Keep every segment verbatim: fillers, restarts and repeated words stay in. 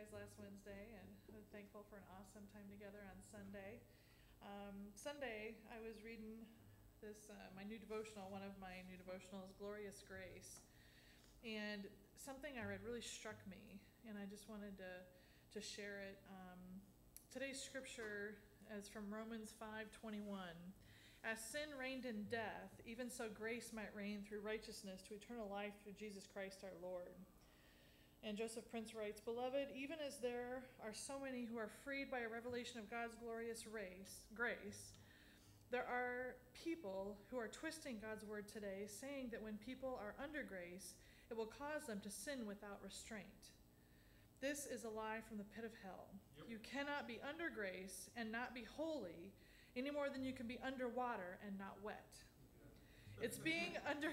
guys last Wednesday, and I'm thankful for an awesome time together on Sunday. Um, Sunday, I was reading this, uh, my new devotional, one of my new devotionals, Glorious Grace. And something I read really struck me, and I just wanted to, to share it. Um, today's scripture is from Romans five twenty-one. As sin reigned in death, even so grace might reign through righteousness to eternal life through Jesus Christ our Lord. And Joseph Prince writes, Beloved, even as there are so many who are freed by a revelation of God's glorious race, grace, there are people who are twisting God's word today, saying that when people are under grace, it will cause them to sin without restraint. This is a lie from the pit of hell. Yep. You cannot be under grace and not be holy any more than you can be under water and not wet. Okay. It's being under...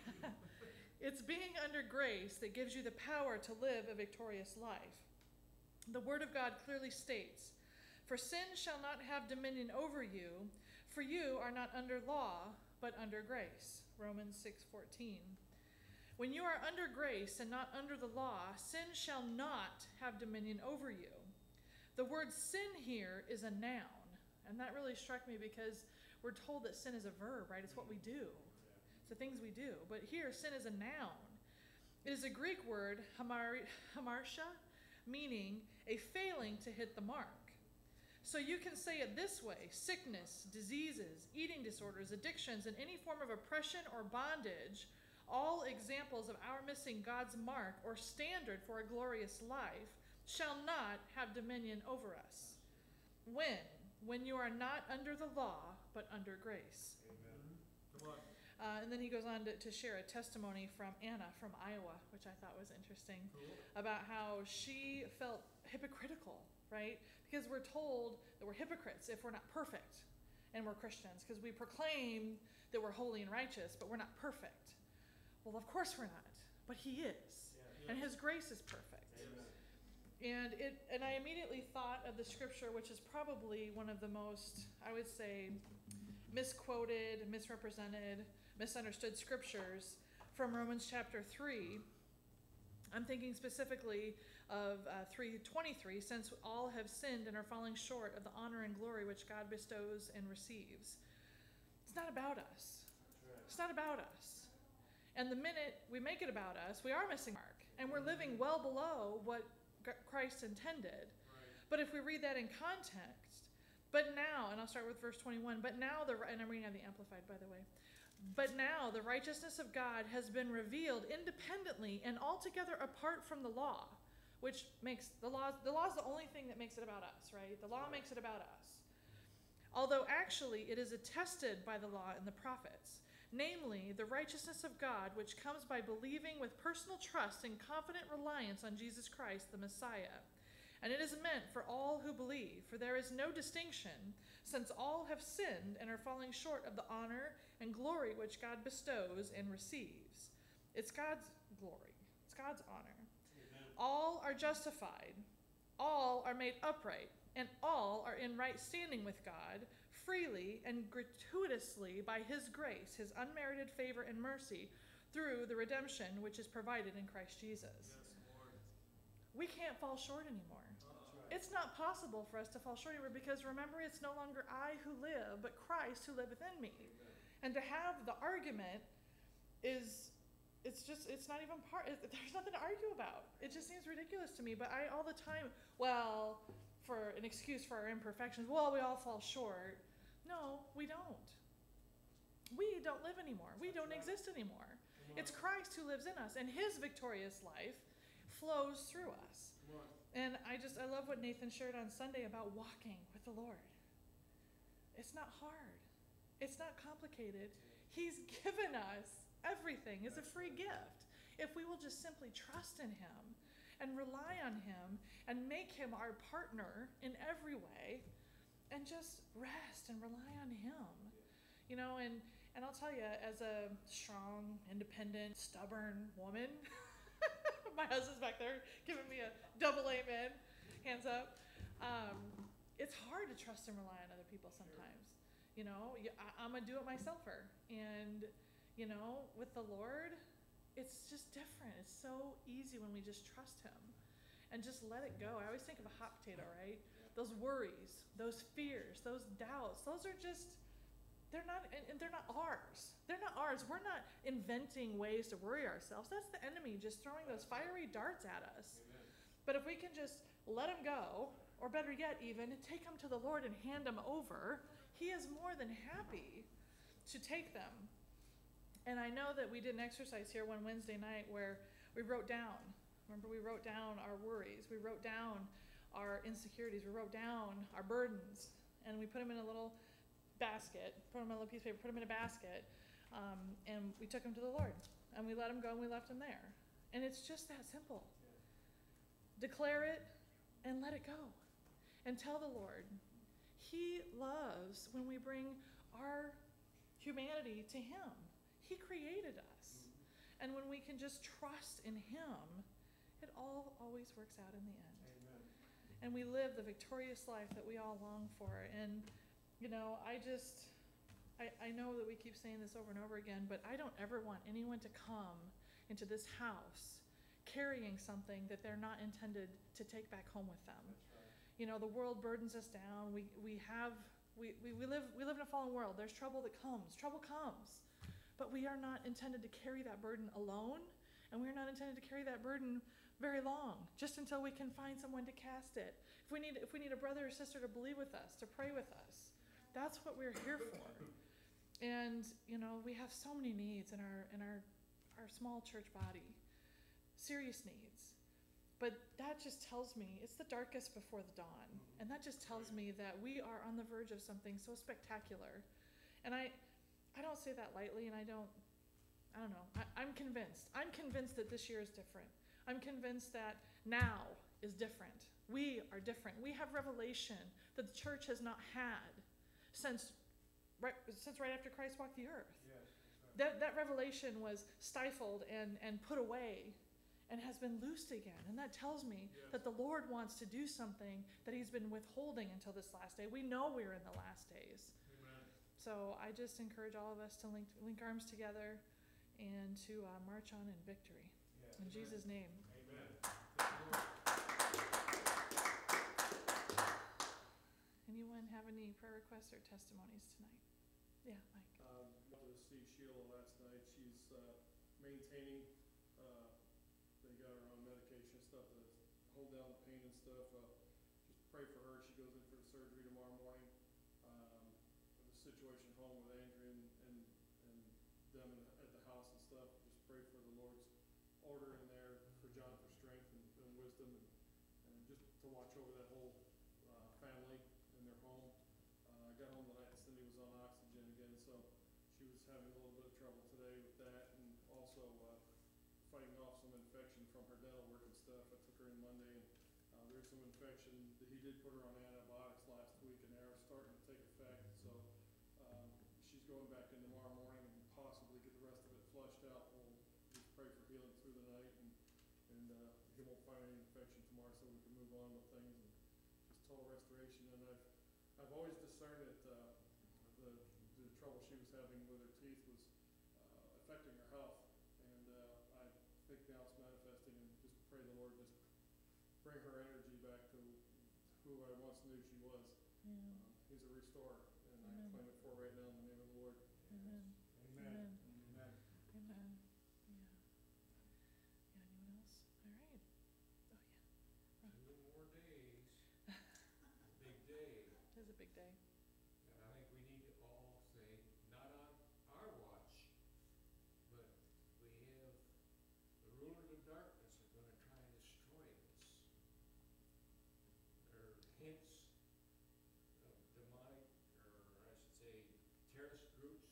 It's being under grace that gives you the power to live a victorious life. The Word of God clearly states, For sin shall not have dominion over you, for you are not under law, but under grace. Romans six fourteen. When you are under grace and not under the law, sin shall not have dominion over you. The word sin here is a noun, and that really struck me because we're told that sin is a verb, right? It's what we do. The things we do. But here, sin is a noun. It is a Greek word, hamar, hamarsha, meaning a failing to hit the mark. So you can say it this way: sickness, diseases, eating disorders, addictions, and any form of oppression or bondage, all examples of our missing God's mark or standard for a glorious life, shall not have dominion over us. When? When you are not under the law, but under grace. Amen. Come on. Uh, and then he goes on to, to share a testimony from Anna from Iowa, which I thought was interesting, cool. About how she felt hypocritical, right? Because we're told that we're hypocrites if we're not perfect and we're Christians, because we proclaim that we're holy and righteous, but we're not perfect. Well, of course we're not, but he is, yeah, yeah. And his grace is perfect. Amen. And it, and I immediately thought of the scripture, which is probably one of the most, I would say, misquoted, misrepresented, misunderstood scriptures from Romans chapter three. I'm thinking specifically of uh, three twenty-three, since all have sinned and are falling short of the honor and glory which God bestows and receives. It's not about us. It's not about us. And the minute we make it about us, we are missing the mark, and we're living well below what Christ intended. Right. But if we read that in context, but now, and I'll start with verse twenty-one, but now, the, and I'm reading out the Amplified, by the way, but now the righteousness of God has been revealed independently and altogether apart from the law, which makes the law, the law is the only thing that makes it about us, right? The law makes it about us. Although actually it is attested by the law and the prophets, namely the righteousness of God, which comes by believing with personal trust and confident reliance on Jesus Christ, the Messiah. And it is meant for all who believe, for there is no distinction, since all have sinned and are falling short of the honor and glory which God bestows and receives. It's God's glory. It's God's honor. Amen. All are justified. All are made upright. And all are in right standing with God, freely and gratuitously by his grace, his unmerited favor and mercy, through the redemption which is provided in Christ Jesus. Yes, Lord. We can't fall short anymore. It's not possible for us to fall short anymore, because remember, it's no longer I who live, but Christ who liveth in me. Amen. And to have the argument is, it's just, it's not even part, it, there's nothing to argue about. It just seems ridiculous to me, but I all the time, well, for an excuse for our imperfections, well, we all fall short. No, we don't. We don't live anymore. We don't right. exist anymore. It's Christ who lives in us, and his victorious life flows through us. And I just, I love what Nathan shared on Sunday about walking with the Lord. It's not hard. It's not complicated. He's given us everything as a free gift. If we will just simply trust in him and rely on him and make him our partner in every way and just rest and rely on him. You know, and, and I'll tell you, as a strong, independent, stubborn woman, my husband's back there giving me a double amen, hands up. Um, it's hard to trust and rely on other people sometimes. You know, I, I'm a do-it-myselfer. And, you know, with the Lord, it's just different. It's so easy when we just trust him. and just let it go. I always think of a hot potato, right? Those worries, those fears, those doubts, those are just, they're not, and they're not ours. They're not ours. We're not inventing ways to worry ourselves. That's the enemy just throwing those fiery darts at us. Amen. But if we can just let them go, or better yet even, take them to the Lord and hand them over, he is more than happy to take them. And I know that we did an exercise here one Wednesday night where we wrote down, remember we wrote down our worries, we wrote down our insecurities, we wrote down our burdens, and we put them in a little basket, put them on a little piece of paper, put them in a basket, um, and we took them to the Lord, and we let them go, and we left them there. And it's just that simple. Yeah. Declare it and let it go, and tell the Lord. He loves when we bring our humanity to him. He created us, mm-hmm. and when we can just trust in him, it all always works out in the end. Amen. And we live the victorious life that we all long for. And you know, I just, I, I know that we keep saying this over and over again, but I don't ever want anyone to come into this house carrying something that they're not intended to take back home with them. That's right. You know, the world burdens us down. We we have we, we, we live we live in a fallen world. There's trouble that comes. Trouble comes. But we are not intended to carry that burden alone, and we're not intended to carry that burden very long, just until we can find someone to cast it. If we need if we need a brother or sister to believe with us, to pray with us. That's what we're here for. And, you know, we have so many needs in our in our, our small church body. Serious needs. But that just tells me it's the darkest before the dawn. And that just tells me that we are on the verge of something so spectacular. And I I don't say that lightly, and I don't I don't know. I, I'm convinced. I'm convinced that this year is different. I'm convinced that now is different. We are different. We have revelation that the church has not had since right since right after Christ walked the earth. Yes, right. That that revelation was stifled and, and put away and has been loosed again. And that tells me yes. that the Lord wants to do something that he's been withholding until this last day. We know we're in the last days. Amen. So I just encourage all of us to link link arms together and to uh, march on in victory. Yes. In Amen. Jesus' name. Amen. Anyone have any prayer requests or testimonies tonight? Yeah, Mike. Um, went to see Sheila last night. She's uh, maintaining. Uh, they got her on medication and stuff to hold down the pain and stuff. Uh, just pray for her. She goes in for the surgery tomorrow morning. Um, the situation at home with Andrea and, and, and them in, at the house and stuff. Just pray for the Lord's order in there, for John for strength and, and wisdom, and, and just to watch over that whole uh, family. Home. Uh, I got home tonight and Cindy was on oxygen again, so she was having a little bit of trouble today with that, and also uh, fighting off some infection from her dental work and stuff. I took her in Monday, and uh, there's some infection. He did put her on antibiotics last week, and they are starting to take effect. So um, she's going back in tomorrow morning and possibly get the rest of it flushed out. We'll just pray for healing through the night, and and uh, he won't find any infection tomorrow, so we can move on with things and just total restoration. And I've I've always discerned that uh, the, the trouble she was having with her teeth was uh, affecting her health, and uh, I think now it's manifesting, and just pray the Lord just bring her energy back to who I once knew she was. Yeah. Um, he's a restorer, and Amen. I claim it for right now in the name of the Lord. Amen. Amen. Amen. Amen. Amen. Yeah. Yeah. Anyone else? All right. Oh yeah. Two more days. Big day. It is a big day. And I think we need to all say, not on our watch, but we have the rulers of darkness are going to try and destroy us. There are hints of demonic, or I should say, terrorist groups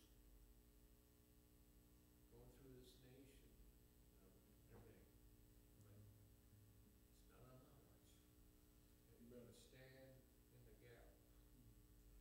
going through this nation, of everything. But it's not on our watch. And we're going to stand in the gap.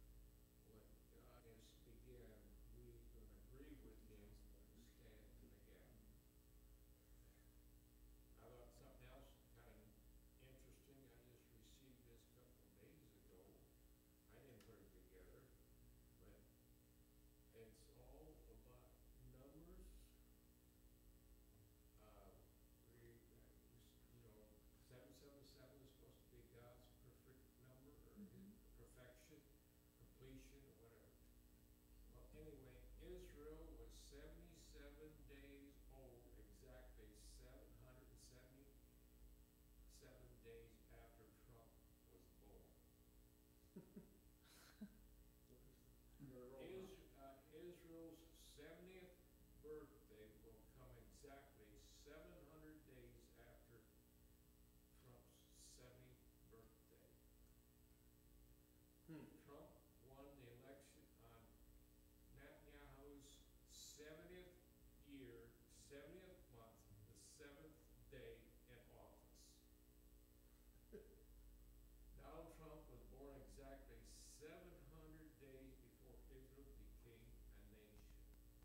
Israel was seventy-seven days old, exactly seven hundred and seventy-seven days after Trump was born. Is, uh, Israel's seventieth birthday will come exactly seven hundred days after Trump's seventieth birthday. Hmm. Trump won the election on Netanyahu's seventieth year, seventieth month, the seventh day in office. Donald Trump was born exactly seven hundred days before Israel became a nation.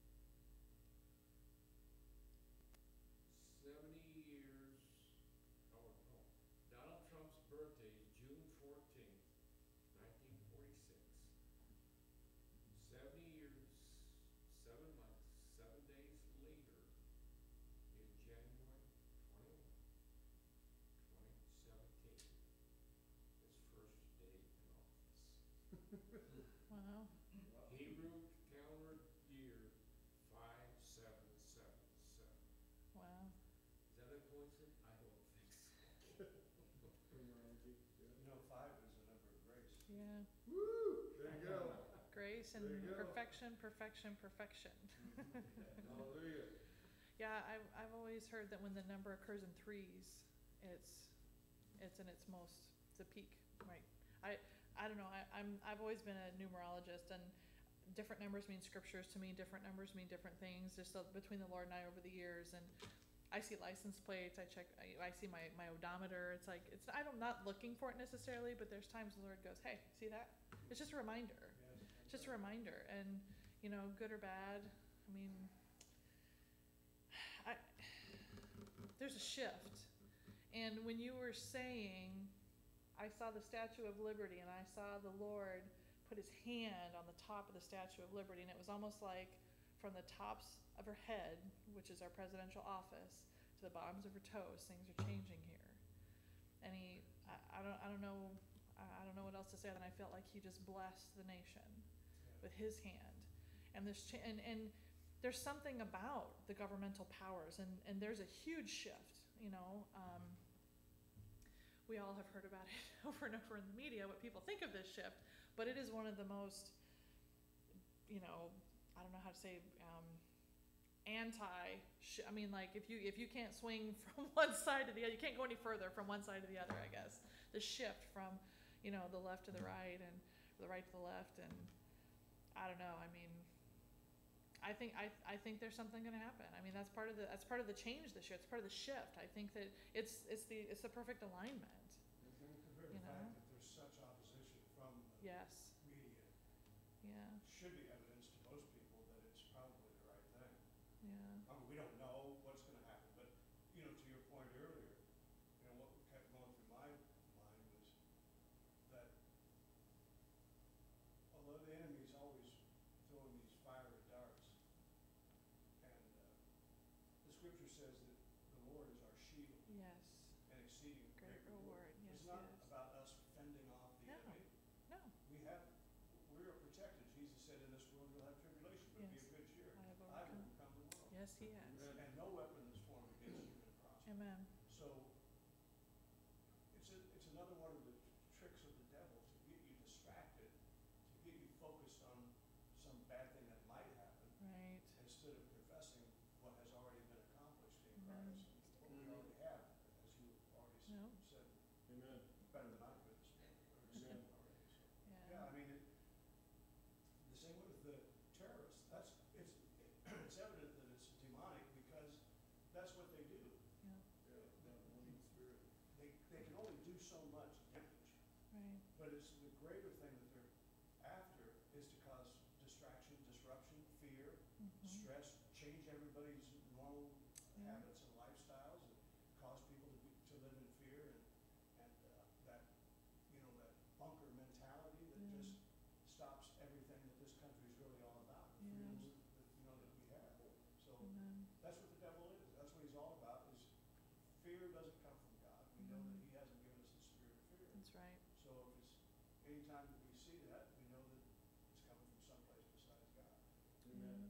Seventy years, oh no, Donald Trump's birthday is June fourteenth, nineteen forty-six. Seventy years, seven months, seven days later is January twenty-first, twenty seventeen, his first day in office. Wow. Hebrew calendar year five seven seven seven. Wow. Is that a coincidence? I don't think so. Numerology, yeah. You know, five is the number of grace. Yeah. Woo, there you go. Grace and There you go. perfection, perfection, perfection. Hallelujah. Yeah, I've, I've always heard that when the number occurs in threes, it's, it's in its most, it's a peak, right? I, I don't know, I, I'm, I've always been a numerologist, and different numbers mean scriptures to me, different numbers mean different things, just so between the Lord and I over the years, and I see license plates, I check, I, I see my, my odometer, it's like, it's, I'm not looking for it necessarily, but there's times the Lord goes, hey, see that? It's just a reminder. Yes. Just a reminder, and, you know, good or bad, I mean, I, there's a shift, and when you were saying, I saw the Statue of Liberty, and I saw the Lord put his hand on the top of the Statue of Liberty, and it was almost like from the tops of her head, which is our presidential office, to the bottoms of her toes, things are changing here, and he, I, I don't, I don't know, I, I don't know what else to say than I felt like he just blessed the nation with his hand, and there's ch- and and there's something about the governmental powers, and and there's a huge shift. You know, um, we all have heard about it over and over in the media what people think of this shift, but it is one of the most, you know, I don't know how to say, um, anti. Sh- I mean, like if you if you can't swing from one side to the other, you can't go any further from one side to the other. I guess the shift from, you know, the left to the right and the right to the left, and I don't know. I mean, I think I I think there's something going to happen. I mean, that's part of the that's part of the change this year. It's part of the shift. I think that it's it's the it's the perfect alignment. Compared You to the know? fact that there's such opposition from the Yes. media, Yeah. should be evidence to most people that it's probably the right thing. Yeah. I mean, we don't know what's gonna happen, but, you know, to your point earlier, you know, what kept going through my mind was that although the enemy's always throwing these fiery darts, and, uh, the scripture says that the Lord is our shield Yes. and exceeding Great great reward. reward. Yes. It's not Yes. about us fending off the No. enemy. No. We have, we are protected. Jesus said, in this world you'll have tribulation, but be Yes. of good cheer. I have I've overcome. overcome the world. Yes, he has. Amen. And no weapon that's formed against you can prosper. Amen. So, it's a, it's another one of the tricks of the devil to get you distracted, to get you focused on some bad thing that might happen, Right. instead of confessing what has already been accomplished in Amen. Christ, what we already have, as you already s- No. said, Amen. better than I could this morning, or said Amen. already, so. Yeah. Yeah, I mean, it, the same way with the terrorists, that's, it's, it's evident that it's demonic because that's what they do. Yeah. Yeah, not one spirit. They, they can only do so much damage, Right. but it's the greater thing that they're after is to cause distraction, disruption, fear, Mhm. stress, change everybody's normal Yeah. habits and lifestyles, and cause people to be, to live in fear, and, and, uh, that, you know, that bunker mentality that Yeah. just stops everything that this country is really all about, the Yeah. freedoms that, that, you know, that we have. So, Amen. that's what the devil is, that's what he's all about, is fear doesn't come from God. We know that Mhm. he hasn't given us the spirit of fear. That's right. So if it's, anytime that we see that, we know that it's coming from someplace besides God. Amen. Yeah.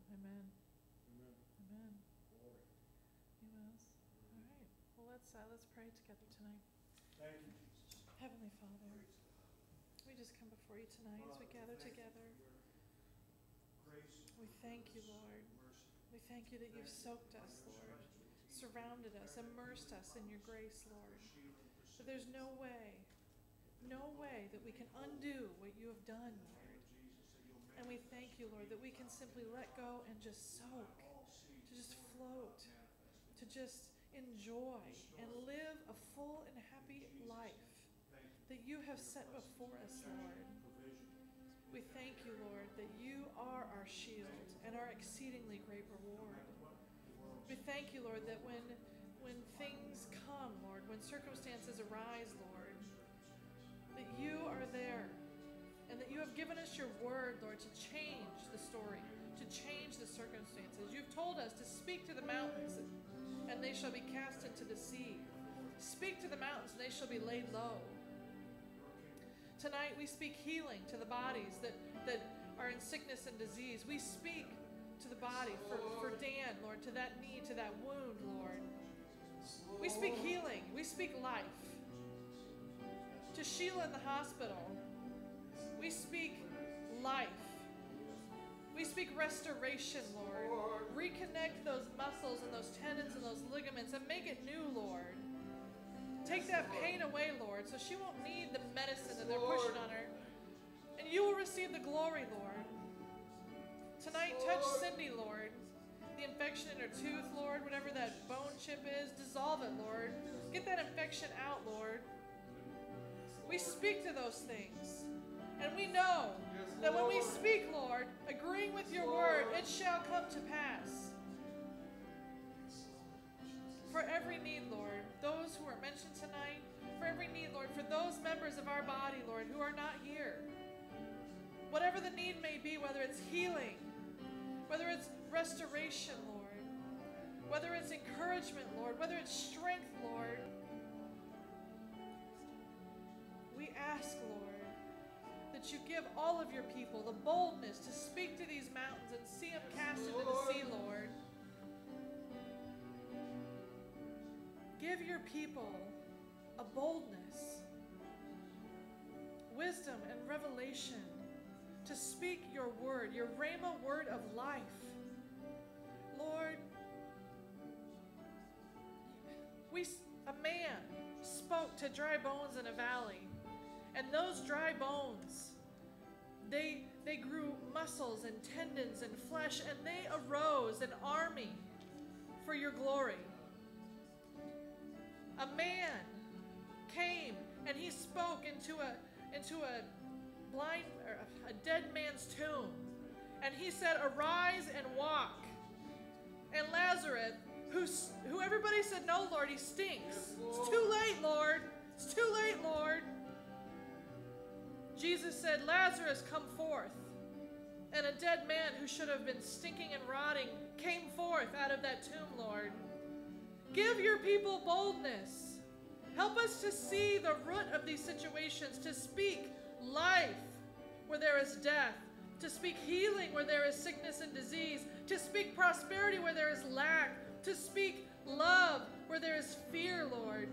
Amen. Amen. Amen. Glory. Yes. All right. Well, let's uh, let's pray together tonight. Thank you, Jesus. Heavenly Father, Praise God. we just come before you tonight as we Father, gather thank you together. for your grace, We your thank you, goodness, Lord. your mercy. We thank you that you've Thank you soaked for us, your Lord, expertise, surrounded us, for immersed us in your grace, for Lord. shield and But pursuit. there's no way, no way that we can undo what you have done, In the name Lord. of Jesus, that you'll And we manifest thank you, Lord, that we can simply let go and just soak, all seeds, to just Lord, float, manifest to in just enjoy and live a full and happy life Thank you that you have for set your before us, blessings, Lord. provision. We thank you, Lord, that you are our shield and our exceedingly great No reward. matter what the world We thank you, Lord, that when when things come, Lord, when circumstances arise, Lord, that you are there and that you have given us your word, Lord, to change the story, to change the circumstances. You've told us to speak to the mountains and they shall be cast into the sea. Speak to the mountains and they shall be laid low. Tonight we speak healing to the bodies that, that are in sickness and disease. We speak to the body for, for Dan, Lord, to that knee, to that wound, Lord. We speak healing. We speak life. To Sheila in the hospital, we speak life. We speak restoration, Lord. Reconnect those muscles and those tendons and those ligaments and make it new, Lord. Take that pain away, Lord, so she won't need the medicine that they're pushing on her. And you will receive the glory, Lord. Tonight, touch Cindy, Lord. The infection in her tooth, Lord, whatever that bone chip is, dissolve it, Lord. Get that infection out, Lord. We speak to those things. And we know that when we speak, Lord, agreeing with your word, it shall come to pass. For every need, Lord, those who are mentioned tonight, for every need, Lord, for those members of our body, Lord, who are not here. Whatever the need may be, whether it's healing, whether it's restoration, Lord, whether it's encouragement, Lord, whether it's strength, Lord, we ask, Lord, that you give all of your people the boldness to speak to these mountains and see them cast into the sea, Lord. Give your people a boldness, wisdom, and revelation to speak your word, your rhema word of life. Lord, we, a man spoke to dry bones in a valley, and those dry bones, they, they grew muscles and tendons and flesh, and they arose an army for your glory. A man came and he spoke into a, into a blind, or a dead man's tomb, and he said, "Arise and walk." And Lazarus, who, who everybody said, "No, Lord, he stinks. It's too late, Lord. It's too late, Lord." Jesus said, "Lazarus, come forth." And a dead man who should have been stinking and rotting came forth out of that tomb, Lord. Give your people boldness. Help us to see the root of these situations, to speak life where there is death, to speak healing where there is sickness and disease, to speak prosperity where there is lack, to speak love where there is fear, Lord.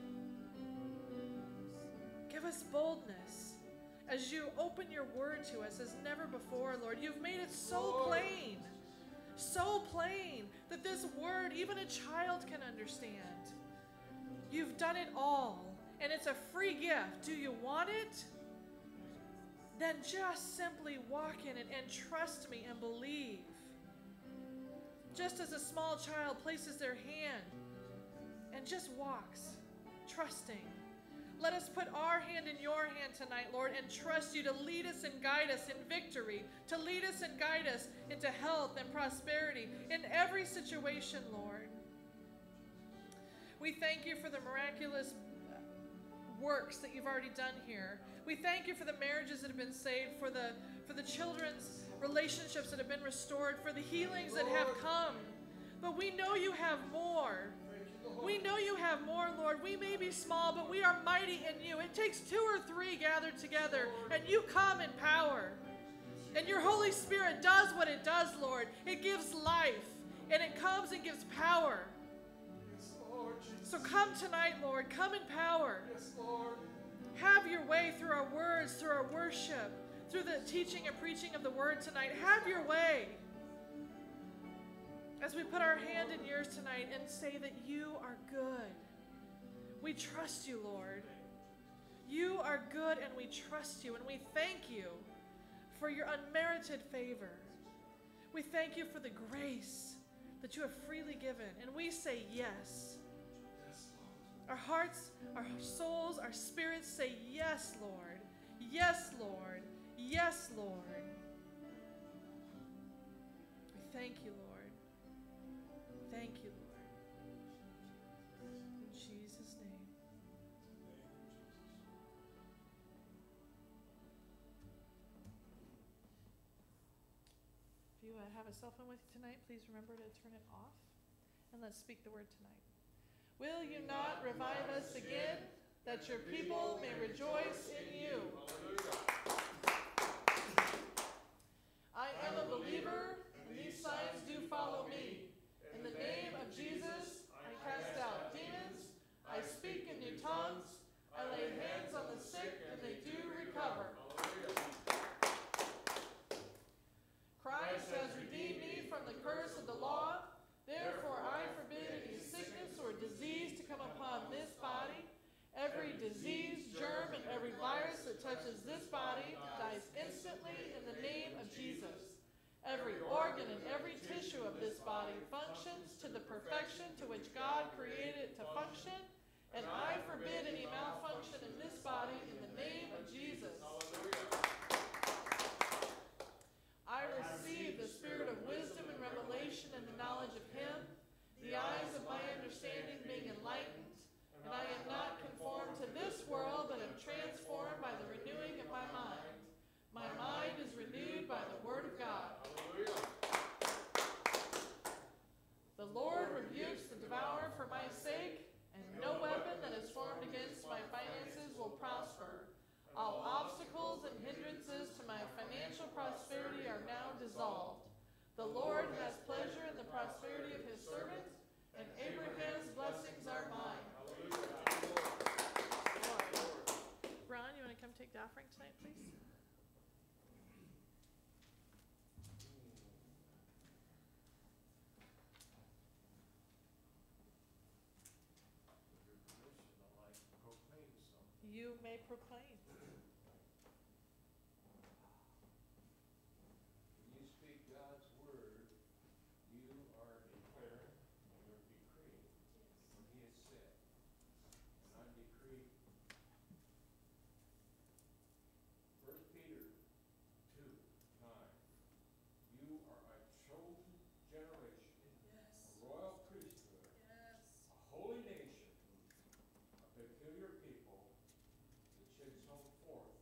Give us boldness as you open your word to us as never before, Lord. You've made it so plain, so plain that this word, even a child can understand. You've done it all, and it's a free gift. Do you want it? Then just simply walk in it and trust me and believe. Just as a small child places their hand and just walks, trusting. Let us put our hand in your hand tonight, Lord, and trust you to lead us and guide us in victory, to lead us and guide us into health and prosperity in every situation, Lord. We thank you for the miraculous works that you've already done here. We thank you for the marriages that have been saved, for the for the children's relationships that have been restored, for the healings that have come. But we know you have more. We know you have more, Lord. We may be small, but we are mighty in you. It takes two or three gathered together, and you come in power. And your Holy Spirit does what it does, Lord. It gives life, and it comes and gives power. Yes, Lord Jesus. So come tonight, Lord. Come in power. Yes, Lord. Have your way through our words, through our worship, through the teaching and preaching of the word tonight. Have your way. As we put our hand in yours tonight and say that you are good. We trust you, Lord. You are good, and we trust you, and we thank you for your unmerited favor. We thank you for the grace that you have freely given, and we say yes. Our hearts, our souls, our spirits say yes, Lord. Yes, Lord. Yes, Lord. We thank you, Lord. Thank you, Lord. In Jesus' name. If you uh, have a cell phone with you tonight, please remember to turn it off, and let's speak the word tonight. Will you not revive us again, that your people may rejoice in you? I am a believer, and these signs do follow me. In the name of Jesus, I cast out demons, I speak in new tongues, I lay hands on the sick, and they do recover. Christ has redeemed me from the curse of the law. Therefore, I forbid any sickness or disease to come upon this body. Every disease, germ, and every virus that touches this body dies instantly in the name of Jesus. Every organ and every tissue of this body functions to the perfection to which God created it to function, and I forbid any malfunction in this body in the name of Jesus. I receive the spirit of wisdom and revelation and the knowledge of Him, the eyes of my understanding being enlightened, and I am not conformed to this world, but am transformed by the renewing of my mind. My mind is renewed by the word of God. The Lord rebukes the devourer for my sake, and no weapon that is formed against my finances will prosper. All obstacles and hindrances to my financial prosperity are now dissolved. The Lord has pleasure in the prosperity of His servant, and Abraham's blessings are mine. Ron, you want to come take the offering tonight, please? With your permission, I'd like to proclaim something. You may proclaim. When you speak God's word, you are declaring and you're decreeing what He has said. And I decree First Peter two nine. You are a chosen generation, a royal priesthood, a holy nation, a peculiar people, that should show forth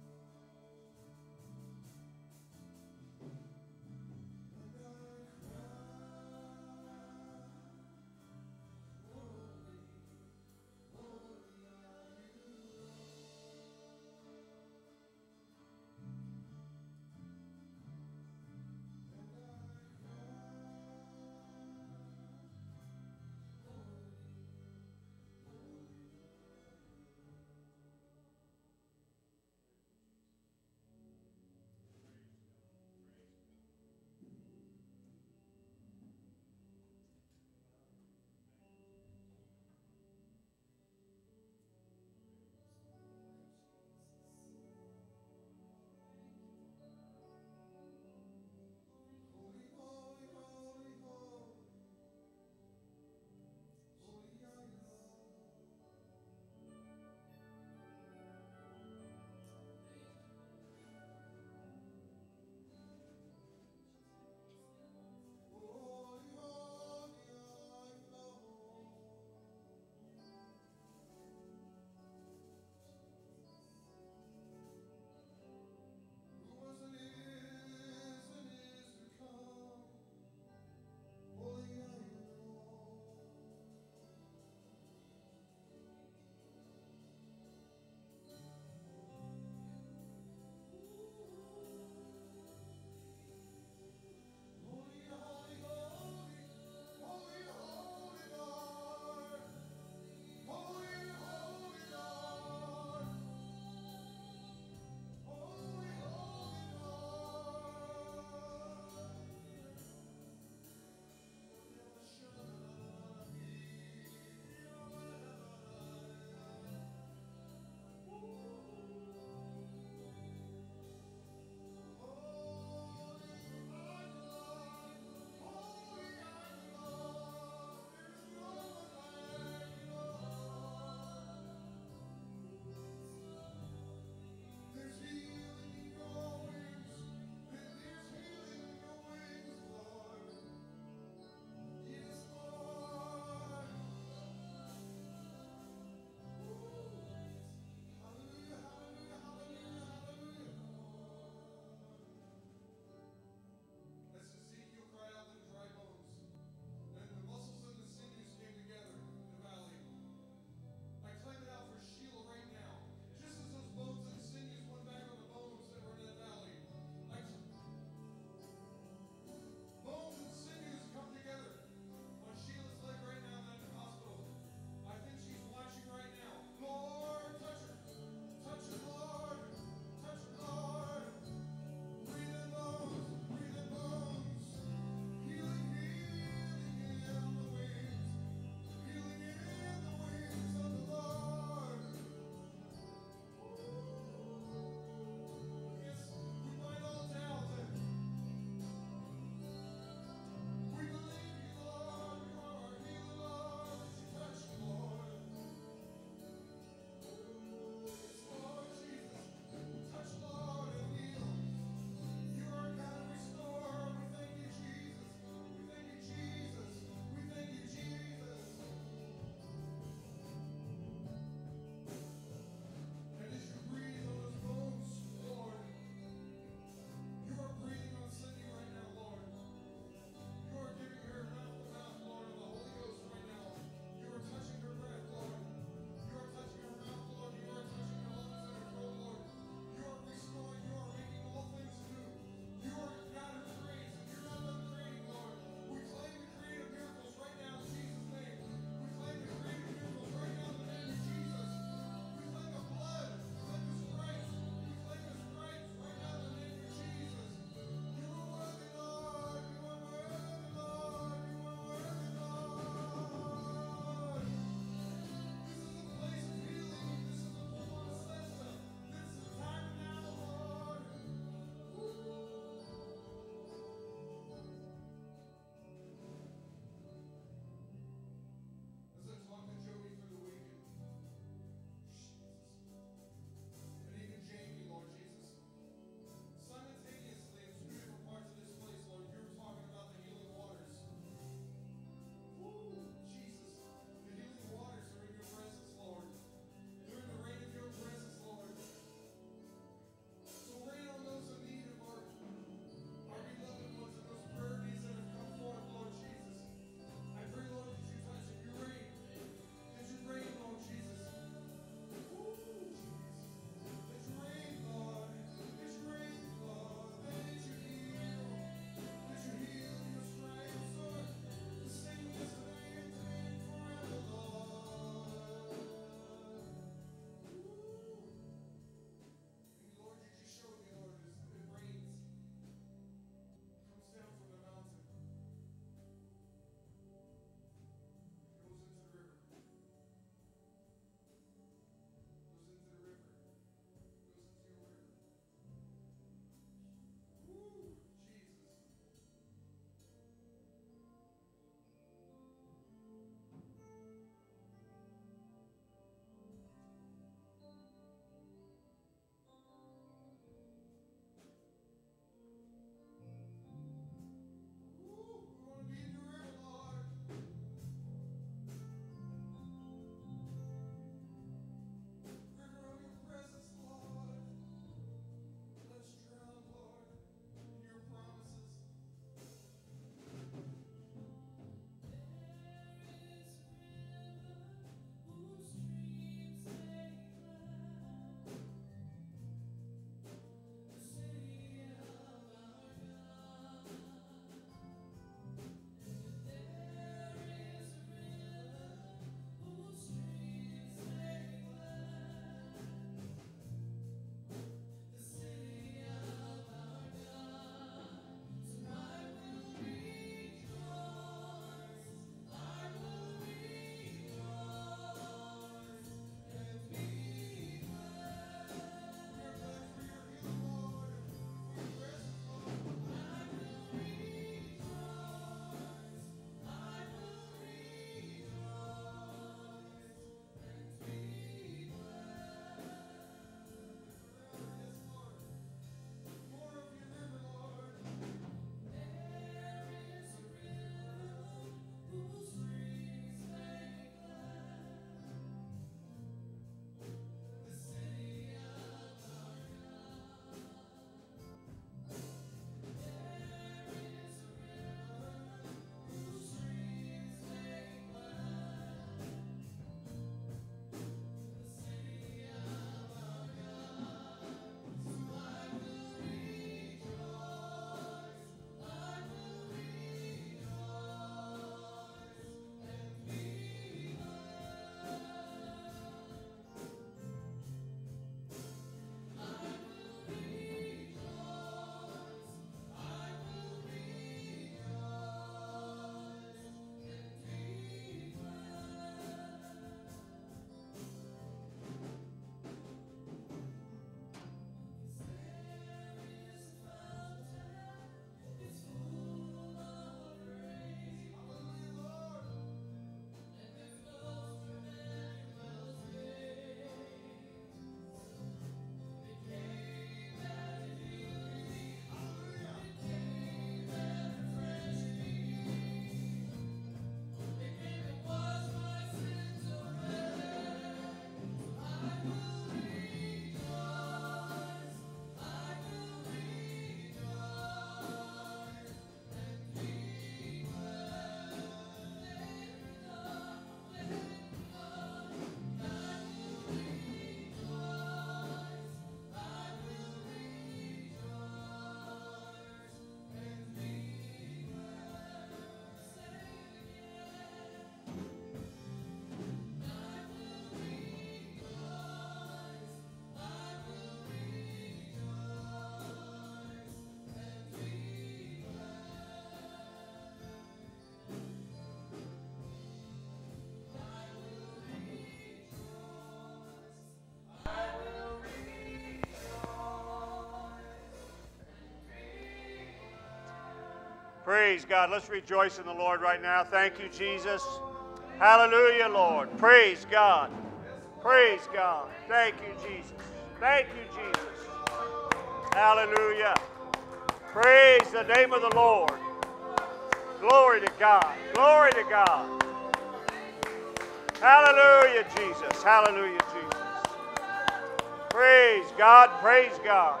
Praise God. Let's rejoice in the Lord right now. Thank you, Jesus. Hallelujah, Lord. Praise God. Praise God. Thank you, Jesus. Thank you, Jesus. Hallelujah. Praise the name of the Lord. Glory to God. Glory to God. Hallelujah, Jesus. Hallelujah, Jesus. Praise God. Praise God.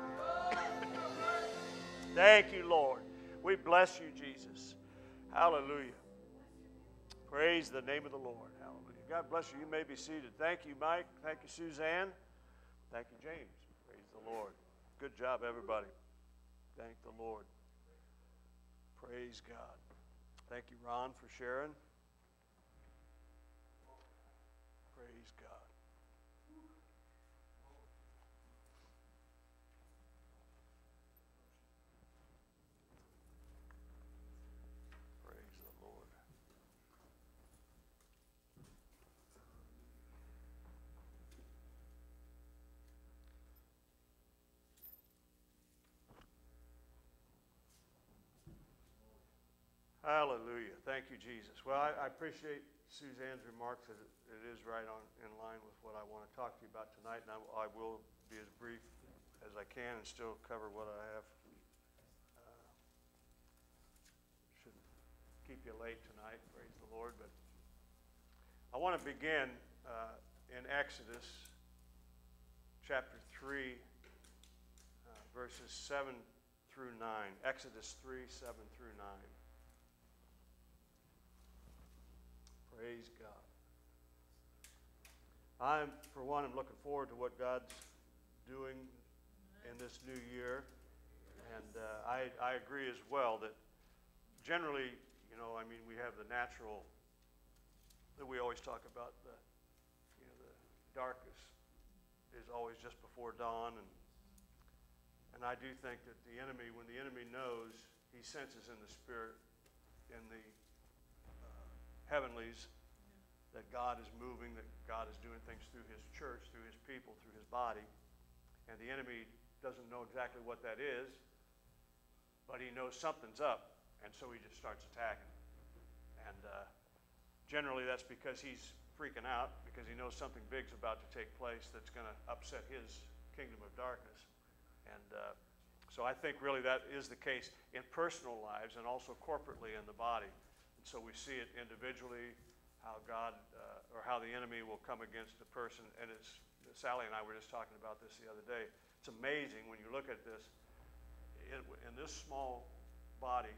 Thank you, Lord. We bless you, Jesus. Hallelujah. Praise the name of the Lord. Hallelujah. God bless you. You may be seated. Thank you, Mike. Thank you, Suzanne. Thank you, James. Praise the Lord. Good job, everybody. Thank the Lord. Praise God. Thank you, Ron, for sharing. Praise God. Praise the Lord. Hallelujah. Thank you, Jesus. Well, I, I appreciate Suzanne's remarks. It, it is right on in line with what I want to talk to you about tonight, and I, I will be as brief as I can and still cover what I have. Uh, shouldn't keep you late tonight, praise the Lord. But I want to begin uh, in Exodus chapter three, uh, verses seven through nine. Exodus three, seven through nine. Praise God. I'm, for one, I'm looking forward to what God's doing in this new year. And uh, I, I agree as well that generally, you know, I mean, we have the natural, that we always talk about, the, you know, the darkness is always just before dawn. And, and I do think that the enemy, when the enemy knows, he senses in the spirit, in the heavenlies, that God is moving, that God is doing things through his church, through his people, through his body. And the enemy doesn't know exactly what that is, but he knows something's up, and so he just starts attacking. And uh, generally that's because he's freaking out, because he knows something big's about to take place that's going to upset his kingdom of darkness. And uh, so I think really that is the case in personal lives and also corporately in the body. So we see it individually, how God, uh, or how the enemy will come against a person. And it's, Sally and I were just talking about this the other day. It's amazing when you look at this, in, in this small body,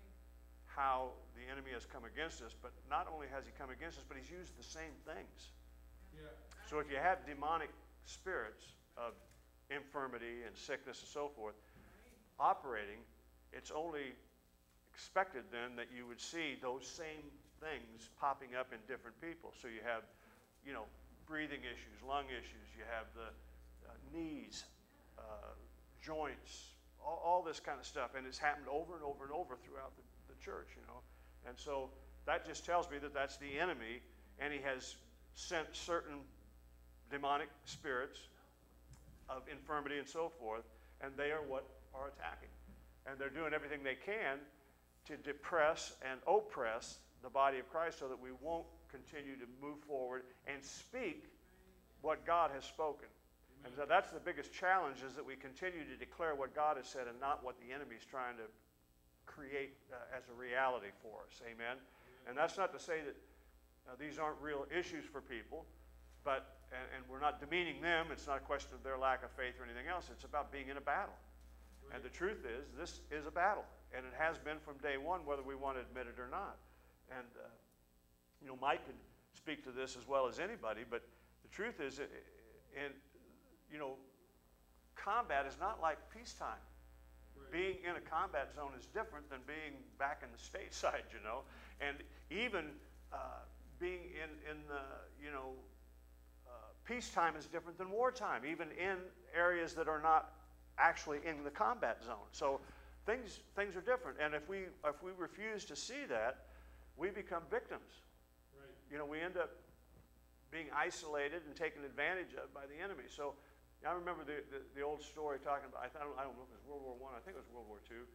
how the enemy has come against us. But not only has he come against us, but he's used the same things. Yeah. So if you have demonic spirits of infirmity and sickness and so forth operating, it's only expected then that you would see those same things popping up in different people. So you have, you know, breathing issues, lung issues, you have the uh, knees, uh, joints, all, all this kind of stuff. And it's happened over and over and over throughout the, the church, you know. And so that just tells me that that's the enemy, and he has sent certain demonic spirits of infirmity and so forth, and they are what are attacking. And they're doing everything they can to depress and oppress the body of Christ so that we won't continue to move forward and speak what God has spoken. Amen. And so that's the biggest challenge, is that we continue to declare what God has said and not what the enemy is trying to create uh, as a reality for us. Amen? Amen. And that's not to say that uh, these aren't real issues for people, but and, and we're not demeaning them. It's not a question of their lack of faith or anything else. It's about being in a battle. Right. And the truth is, this is a battle. And it has been from day one, whether we want to admit it or not. And, uh, you know, Mike could speak to this as well as anybody, but the truth is, and, you know, combat is not like peacetime. Right. Being in a combat zone is different than being back in the stateside, you know. And even uh, being in, in the, you know, uh, peacetime is different than wartime, even in areas that are not actually in the combat zone. So Things, things are different, and if we if we refuse to see that, we become victims. Right. You know, we end up being isolated and taken advantage of by the enemy. So I remember the, the, the old story talking about, I don't, I don't know if it was World War One, I, I think it was World War Two,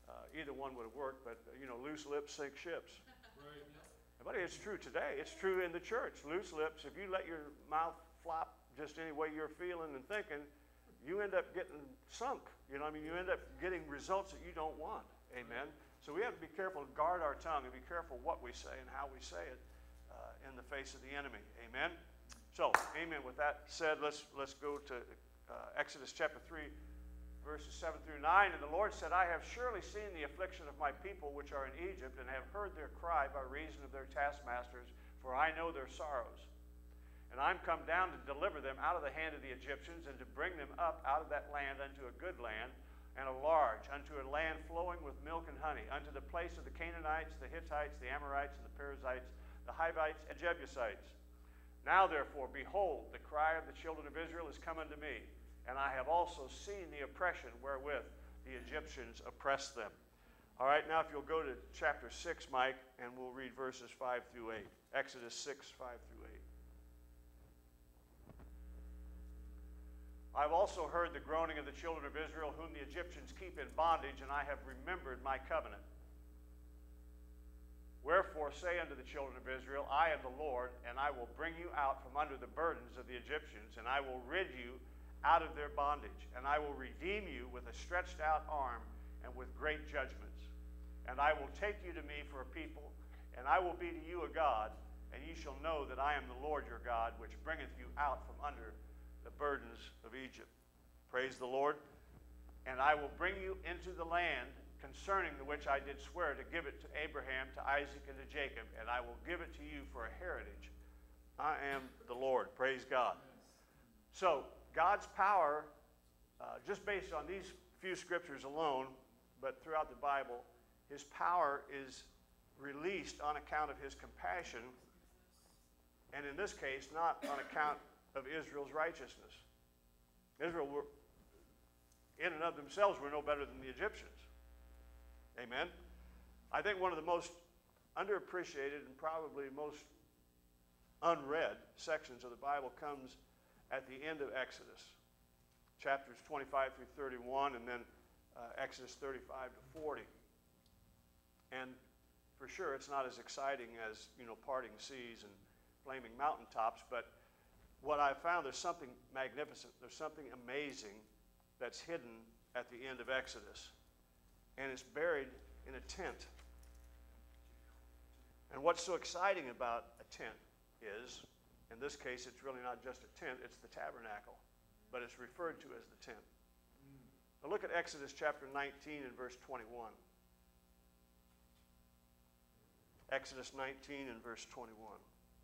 Uh, either one would have worked, but, uh, you know, loose lips sink ships. Right. But it's true today. It's true in the church. Loose lips, if you let your mouth flop just any way you're feeling and thinking, you end up getting sunk. You know what I mean? You end up getting results that you don't want. Amen? So we have to be careful and guard our tongue and be careful what we say and how we say it uh, in the face of the enemy. Amen? So, amen. With that said, let's, let's go to uh, Exodus chapter three, verses seven through nine. And the Lord said, I have surely seen the affliction of my people which are in Egypt, and have heard their cry by reason of their taskmasters, for I know their sorrows. And I'm come down to deliver them out of the hand of the Egyptians, and to bring them up out of that land unto a good land, and a large, unto a land flowing with milk and honey, unto the place of the Canaanites, the Hittites, the Amorites, and the Perizzites, the Hivites, and Jebusites. Now therefore, behold, the cry of the children of Israel is come unto me, and I have also seen the oppression wherewith the Egyptians oppressed them. All right, now if you'll go to chapter six, Mike, and we'll read verses five through eight. Exodus six, five through eight. I've also heard the groaning of the children of Israel, whom the Egyptians keep in bondage, and I have remembered my covenant. Wherefore say unto the children of Israel, I am the Lord, and I will bring you out from under the burdens of the Egyptians, and I will rid you out of their bondage, and I will redeem you with a stretched out arm and with great judgments. And I will take you to me for a people, and I will be to you a God, and ye shall know that I am the Lord your God, which bringeth you out from under the burdens of Egypt. Praise the Lord. And I will bring you into the land concerning the which I did swear to give it to Abraham, to Isaac, and to Jacob, and I will give it to you for a heritage. I am the Lord. Praise God. So, God's power, uh, just based on these few scriptures alone, but throughout the Bible, his power is released on account of his compassion, and in this case, not on account of Israel's righteousness. Israel, were, in and of themselves, were no better than the Egyptians. Amen? I think one of the most underappreciated and probably most unread sections of the Bible comes at the end of Exodus, chapters twenty-five through thirty-one, and then uh, Exodus thirty-five to forty. And for sure, it's not as exciting as, you know, parting seas and flaming mountaintops, but what I found, there's something magnificent, there's something amazing that's hidden at the end of Exodus, and it's buried in a tent. And what's so exciting about a tent is, in this case, it's really not just a tent, it's the tabernacle, but it's referred to as the tent. Now look at Exodus chapter nineteen and verse twenty-one. Exodus nineteen and verse twenty-one.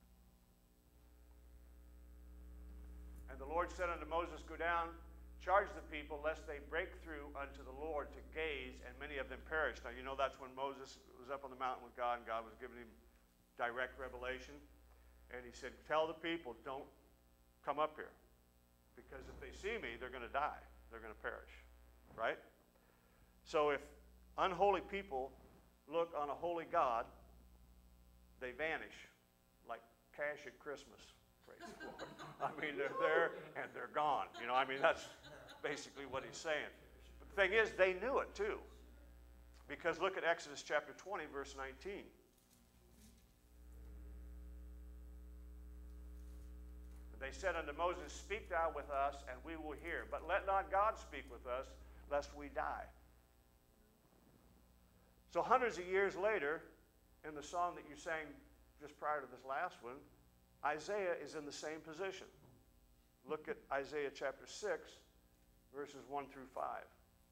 And the Lord said unto Moses, Go down, charge the people, lest they break through unto the Lord to gaze, and many of them perish. Now you know that's when Moses was up on the mountain with God, and God was giving him direct revelation. And he said, tell the people, don't come up here. Because if they see me, they're going to die. They're going to perish. Right? So if unholy people look on a holy God, they vanish like cash at Christmas. Praise the Lord. I mean, they're there and they're gone. You know, I mean, that's basically what he's saying. But the thing is, they knew it too. Because look at Exodus chapter twenty, verse nineteen. They said unto Moses, Speak thou with us, and we will hear. But let not God speak with us, lest we die. So hundreds of years later, in the song that you sang just prior to this last one, Isaiah is in the same position. Look at Isaiah chapter six, verses one through five.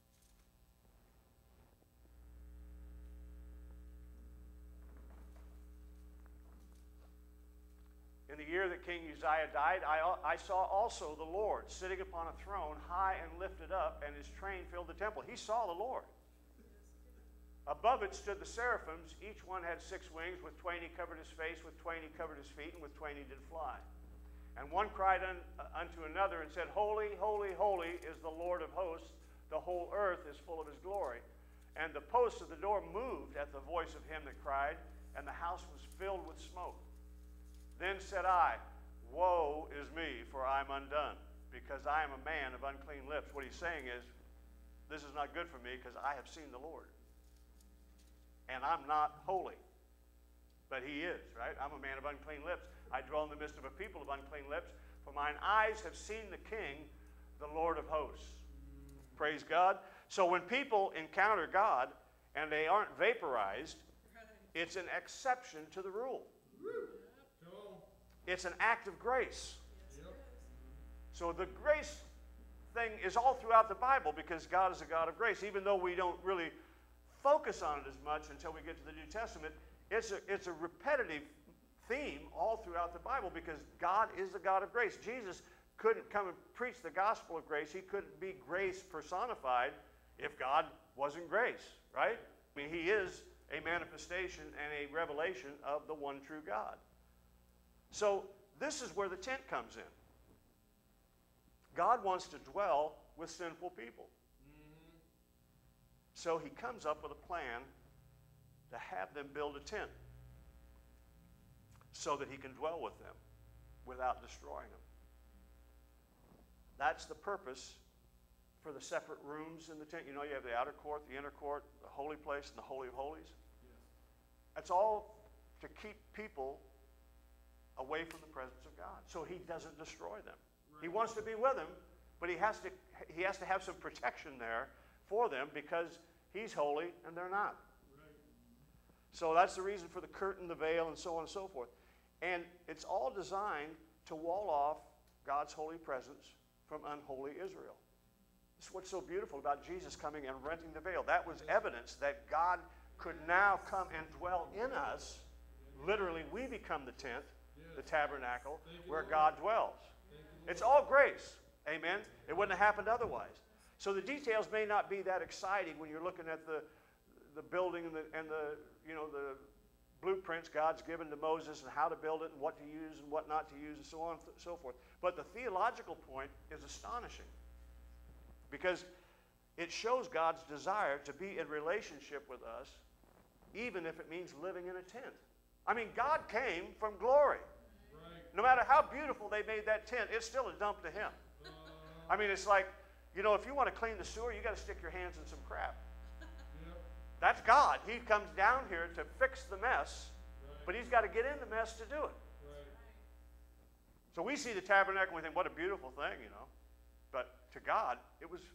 In the year that King Uzziah died, I, I saw also the Lord sitting upon a throne, high and lifted up, and his train filled the temple. He saw the Lord. Above it stood the seraphims. Each one had six wings. With twain he covered his face, with twain he covered his feet, and with twain he did fly. And one cried un, uh, unto another and said, Holy, holy, holy is the Lord of hosts. The whole earth is full of his glory. And the posts of the door moved at the voice of him that cried, and the house was filled with smoke. Then said I, Woe is me, for I am undone, because I am a man of unclean lips. What he's saying is, this is not good for me, because I have seen the Lord. and I'm not holy. But he is, right? I'm a man of unclean lips. I dwell in the midst of a people of unclean lips, for mine eyes have seen the King, the Lord of hosts. Praise God. So when people encounter God and they aren't vaporized, it's an exception to the rule. It's an act of grace. So the grace thing is all throughout the Bible because God is a God of grace. Even though we don't really focus on it as much until we get to the New Testament, it's a, it's a repetitive theme all throughout the Bible because God is the God of grace. Jesus couldn't come and preach the gospel of grace. He couldn't be grace personified if God wasn't grace, right? I mean, he is a manifestation and a revelation of the one true God. So this is where the tent comes in. God wants to dwell with sinful people. Mm-hmm. So he comes up with a plan to have them build a tent so that he can dwell with them without destroying them. That's the purpose for the separate rooms in the tent. You know, you have the outer court, the inner court, the holy place, and the Holy of Holies. Yes. That's all to keep people away from the presence of God, so he doesn't destroy them. Right. He wants to be with them, but he has to he has to have some protection there for them because he's holy and they're not. Right. So that's the reason for the curtain, the veil, and so on and so forth. And it's all designed to wall off God's holy presence from unholy Israel. That's what's so beautiful about Jesus coming and renting the veil. That was evidence that God could now come and dwell in us. Literally, we become the tent, the tabernacle, where God dwells. It's all grace. Amen? It wouldn't have happened otherwise. So the details may not be that exciting when you're looking at the, the building and the, and the, you know, the blueprints God's given to Moses and how to build it and what to use and what not to use and so on and so forth. But the theological point is astonishing because it shows God's desire to be in relationship with us even if it means living in a tent. I mean, God came from glory. Right. No matter how beautiful they made that tent, it's still a dump to him. Uh, I mean, it's like, you know, if you want to clean the sewer, you got to stick your hands in some crap. Yep. That's God. He comes down here to fix the mess, right. But he's got to get in the mess to do it. Right. So we see the tabernacle and we think, what a beautiful thing, you know. But to God, it was,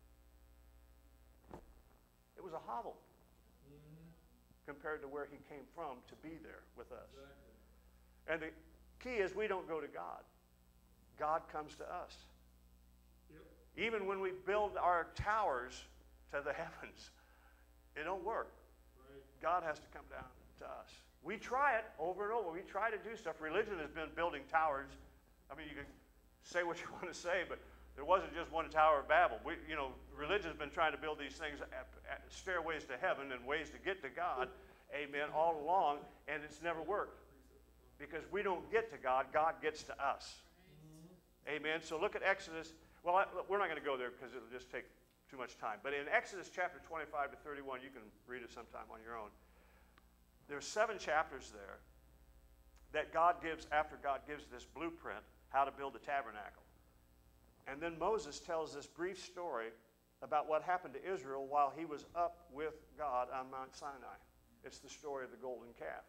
it was a hovel compared to where he came from to be there with us. Exactly. And the key is we don't go to God. God comes to us. Yep. Even when we build our towers to the heavens, it don't work. Right. God has to come down to us. We try it over and over. We try to do stuff. Religion has been building towers. I mean, you can say what you want to say, but there wasn't just one Tower of Babel. We, you know, religion's been trying to build these things, at, at stairways to heaven and ways to get to God, amen, all along, and it's never worked. Because we don't get to God, God gets to us. Amen. So look at Exodus. Well, I, we're not going to go there because it'll just take too much time. But in Exodus chapter twenty-five to thirty-one, you can read it sometime on your own. There's seven chapters there that God gives, after God gives this blueprint, how to build the tabernacle. And then Moses tells this brief story about what happened to Israel while he was up with God on Mount Sinai. It's the story of the golden calf.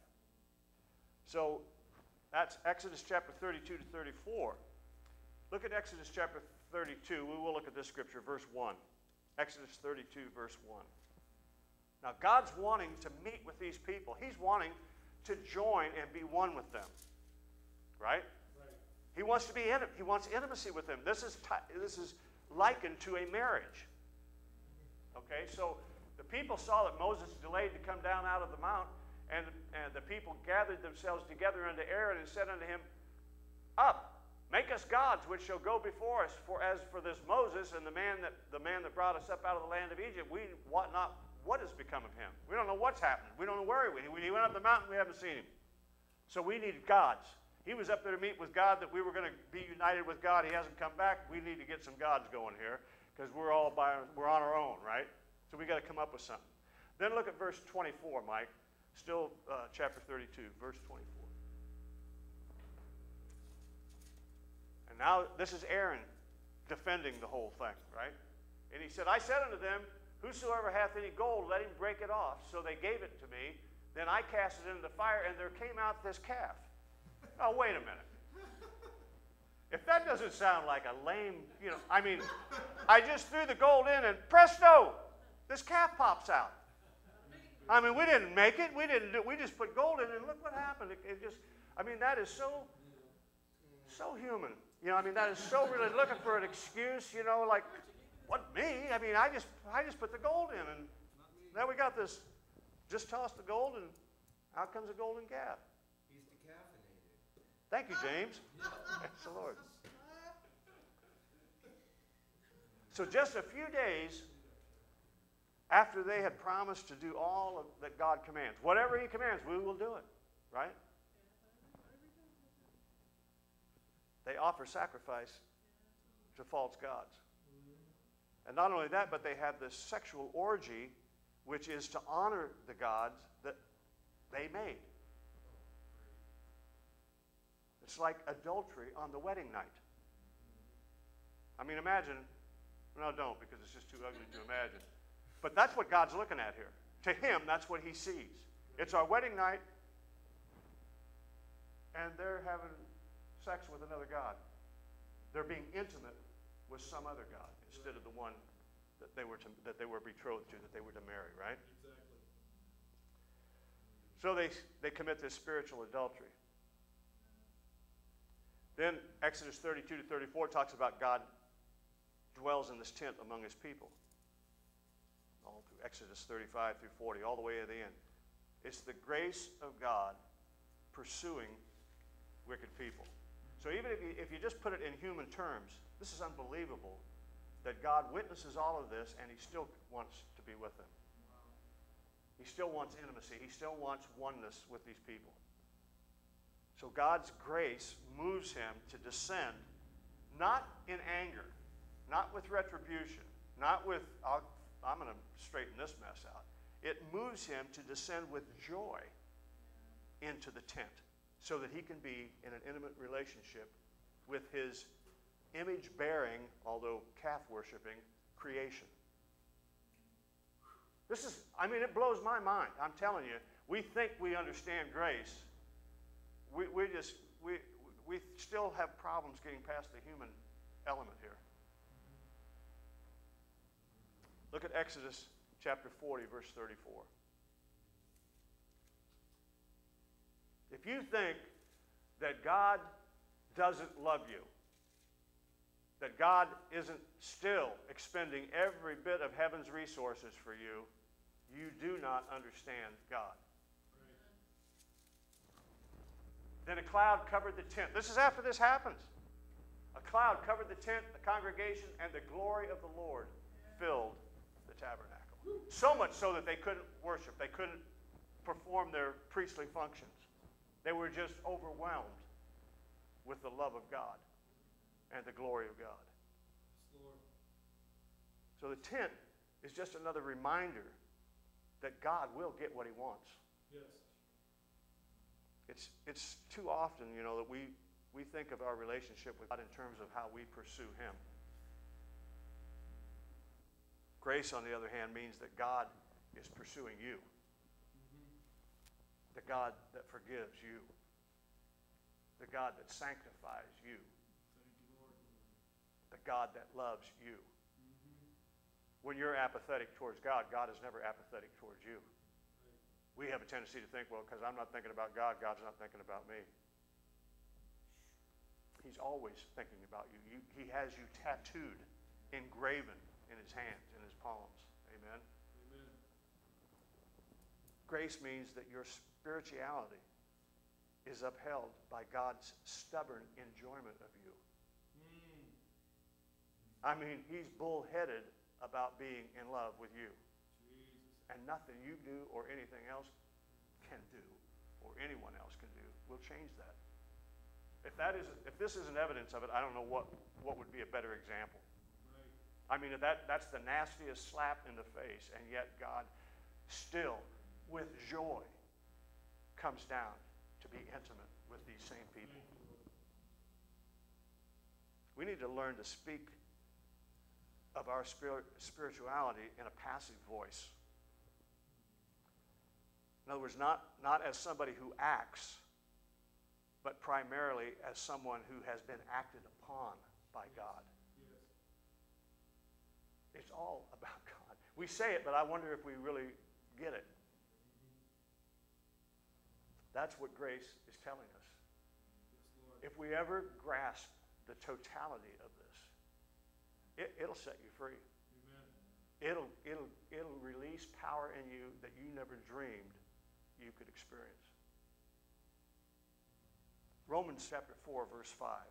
So that's Exodus chapter thirty-two to thirty-four. Look at Exodus chapter thirty-two. We will look at this scripture, verse one. Exodus thirty-two, verse one. Now God's wanting to meet with these people. He's wanting to join and be one with them. Right? He wants to be in, he wants intimacy with them. This is this is likened to a marriage. Okay, so the people saw that Moses delayed to come down out of the mount, and, and the people gathered themselves together unto Aaron and said unto him, "Up, make us gods which shall go before us. For as for this Moses and the man that the man that brought us up out of the land of Egypt, we wot not what has become of him. We don't know what's happened. We don't know where he went. He went up the mountain. We haven't seen him. So we needed gods." He was up there to meet with God, that we were going to be united with God. He hasn't come back. We need to get some gods going here because we're all by, we're on our own, right? So we got to come up with something. Then look at verse twenty-four, Mike. Still uh, chapter thirty-two, verse twenty-four. And now this is Aaron defending the whole thing, right? And he said, "I said unto them, Whosoever hath any gold, let him break it off. So they gave it to me. Then I cast it into the fire, and there came out this calf. Oh, wait a minute. If that doesn't sound like a lame, you know, I mean, I just threw the gold in, and presto, this calf pops out. I mean, we didn't make it. We didn't do it. We just put gold in, and look what happened. It, it just, I mean, that is so, so human. You know, I mean, that is so really looking for an excuse, you know, like, what, me? I mean, I just, I just put the gold in, and now we got this, just toss the gold, and out comes a golden calf. He's decaffeinated. Thank you, James. Thanks the Lord. So just a few days after they had promised to do all of, that God commands, whatever he commands, we will do it, right? They offer sacrifice to false gods. And not only that, but they have this sexual orgy, which is to honor the gods that they made. It's like adultery on the wedding night. I mean, imagine, no, don't, because it's just too ugly to imagine. But that's what God's looking at here. To him, that's what he sees. It's our wedding night, and they're having sex with another god. They're being intimate with some other god instead of the one that they were to, that they were betrothed to, that they were to marry, right? Exactly. So they, they commit this spiritual adultery. Then Exodus thirty-two to thirty-four talks about God dwells in this tent among his people. All through Exodus thirty-five through forty, all the way to the end. It's the grace of God pursuing wicked people. So even if you, if you just put it in human terms, this is unbelievable that God witnesses all of this and he still wants to be with them. He still wants intimacy. He still wants oneness with these people. So God's grace moves him to descend, not in anger, not with retribution, not with, I'll, I'm going to straighten this mess out. It moves him to descend with joy into the tent so that he can be in an intimate relationship with his image-bearing, although calf-worshipping, creation. This is, I mean, it blows my mind. I'm telling you, we think we understand grace. We, we just, we, we still have problems getting past the human element here. Look at Exodus chapter forty, verse thirty-four. If you think that God doesn't love you, that God isn't still expending every bit of heaven's resources for you, you do not understand God. Then a cloud covered the tent. This is after this happens. A cloud covered the tent, the congregation, and the glory of the Lord filled the tabernacle. So much so that they couldn't worship. They couldn't perform their priestly functions. They were just overwhelmed with the love of God and the glory of God. So the tent is just another reminder that God will get what he wants. Yes. It's, it's too often, you know, that we, we think of our relationship with God in terms of how we pursue him. Grace, on the other hand, means that God is pursuing you. Mm-hmm. The God that forgives you. The God that sanctifies you. Thank you, Lord. The God that loves you. Mm-hmm. When you're apathetic towards God, God is never apathetic towards you. We have a tendency to think, well, because I'm not thinking about God, God's not thinking about me. He's always thinking about you. you. He has you tattooed, engraven in his hands, in his palms. Amen? Amen. Grace means that your spirituality is upheld by God's stubborn enjoyment of you. Mm. I mean, he's bullheaded about being in love with you. Jesus. And nothing you do or anything else can do or anyone else can do will change that. If that isn't, if this isn't evidence of it, I don't know what, what would be a better example. Right. I mean, that, that's the nastiest slap in the face, and yet God still, with joy, comes down to be intimate with these same people. Thank you, Lord. We need to learn to speak of our spirit, spirituality in a passive voice. In other words, not, not as somebody who acts, but primarily as someone who has been acted upon by God. Yes. It's all about God. We say it, but I wonder if we really get it. That's what grace is telling us. Yes, Lord. If we ever grasp the totality of this, it, it'll set you free. Amen. It'll, it'll, it'll release power in you that you never dreamed you could experience. Romans chapter four, verse five.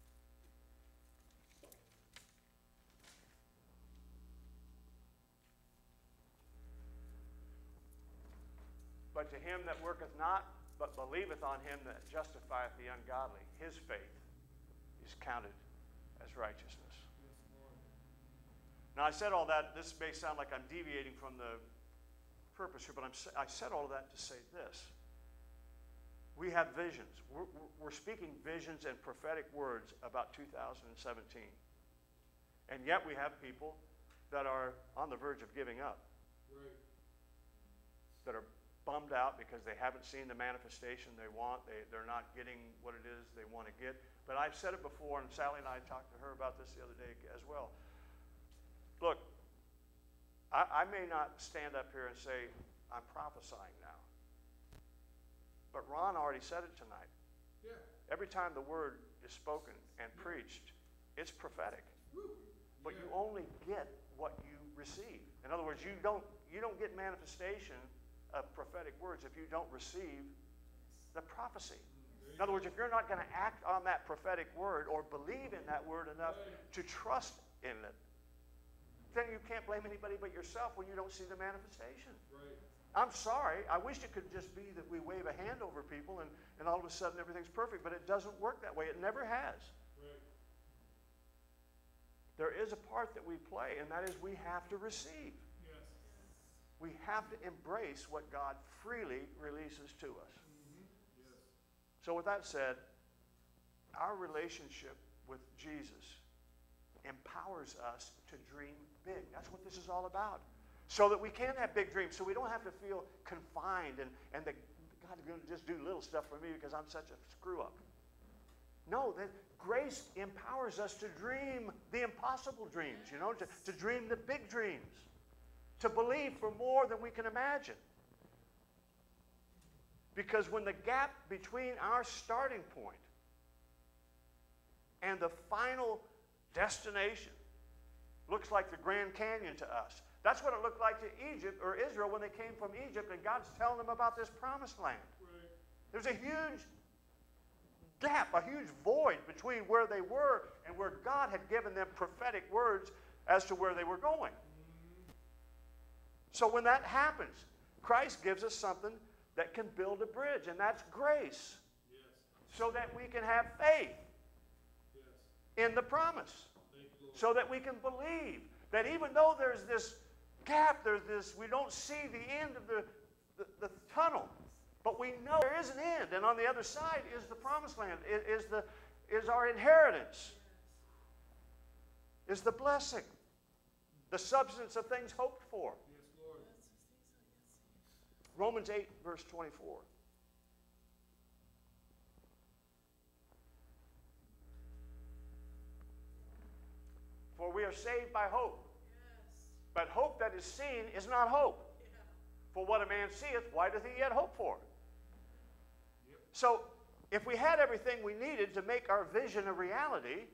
But to him that worketh not, but believeth on him that justifieth the ungodly, his faith is counted as righteousness. Yes, Lord. Now, I said all that. This may sound like I'm deviating from the purpose here, but I'm, I said all of that to say this. We have visions. We're, we're speaking visions and prophetic words about two thousand seventeen. And yet we have people that are on the verge of giving up, Right. that are bummed out because they haven't seen the manifestation they want. They, they're not getting what it is they want to get. But I've said it before, and Sally and I talked to her about this the other day as well. Look, I, I may not stand up here and say, I'm prophesying now. But Ron already said it tonight. Yeah. Every time the word is spoken and preached, it's prophetic. Woo. But Yeah. you only get what you receive. In other words, you don't, you don't get manifestation of prophetic words if you don't receive the prophecy. In other words, if you're not going to act on that prophetic word or believe in that word enough to trust in it, then you can't blame anybody but yourself when you don't see the manifestation. Right. I'm sorry. I wish it could just be that we wave a hand over people and, and all of a sudden everything's perfect, but it doesn't work that way. It never has. Right. There is a part that we play, and that is we have to receive. Yes. We have to embrace what God freely releases to us. Mm-hmm. Yes. So with that said, our relationship with Jesus empowers us to dream big. That's what this is all about. So that we can have big dreams, so we don't have to feel confined and, and that God is going to just do little stuff for me because I'm such a screw-up. No, that grace empowers us to dream the impossible dreams, you know, to, to dream the big dreams, to believe for more than we can imagine. Because when the gap between our starting point and the final destination looks like the Grand Canyon to us, that's what it looked like to Egypt or Israel when they came from Egypt and God's telling them about this promised land. Right. There's a huge gap, a huge void between where they were and where God had given them prophetic words as to where they were going. Mm-hmm. So when that happens, Christ gives us something that can build a bridge, and that's grace. Yes. So that we can have faith Yes. in the promise. Thank you, Lord. So that we can believe that even though there's this gap, there's this, we don't see the end of the, the, the tunnel, but we know there is an end, and on the other side is the promised land, is, is, the, is our inheritance, is the blessing, the substance of things hoped for. Yes, Lord. Romans eight, verse twenty-four. For we are saved by hope. But hope that is seen is not hope. For what a man seeth, why doth he yet hope for? Yep. So, if we had everything we needed to make our vision a reality,